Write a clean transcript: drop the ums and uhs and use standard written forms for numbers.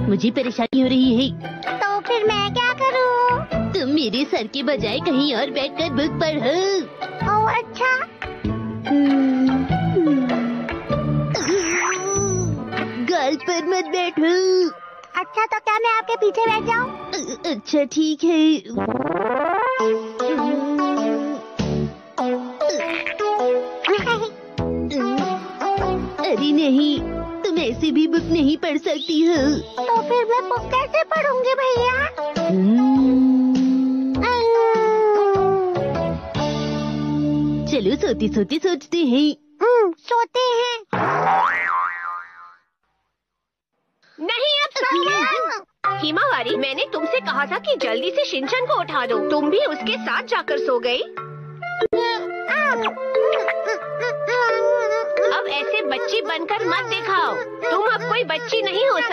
मुझे परेशानी हो रही है। तो फिर मैं क्या करूं? तुम मेरे सर के बजाय कहीं और बैठकर बुक पढ़ो। ओह अच्छा। गाल पर मत बैठो। अच्छा तो क्या मैं आपके पीछे बैठ जाऊं? अच्छा ठीक है। अरे नहीं, तुम ऐसे भी बुक नहीं पढ़ सकती हो। तो फिर मैं बुक कैसे पढ़ूंगी भैया? चलो सोते सोते सोचते हैं। सोते हैं। नहीं अब सो गया। हिमावारी, मैंने तुमसे कहा था कि जल्दी से शिनचैन को उठा दो। तुम भी उसके साथ जाकर सो गई। अब ऐसे बच्ची बनकर मत दिखाओ। तुम अब कोई बच्ची नहीं हो सकती।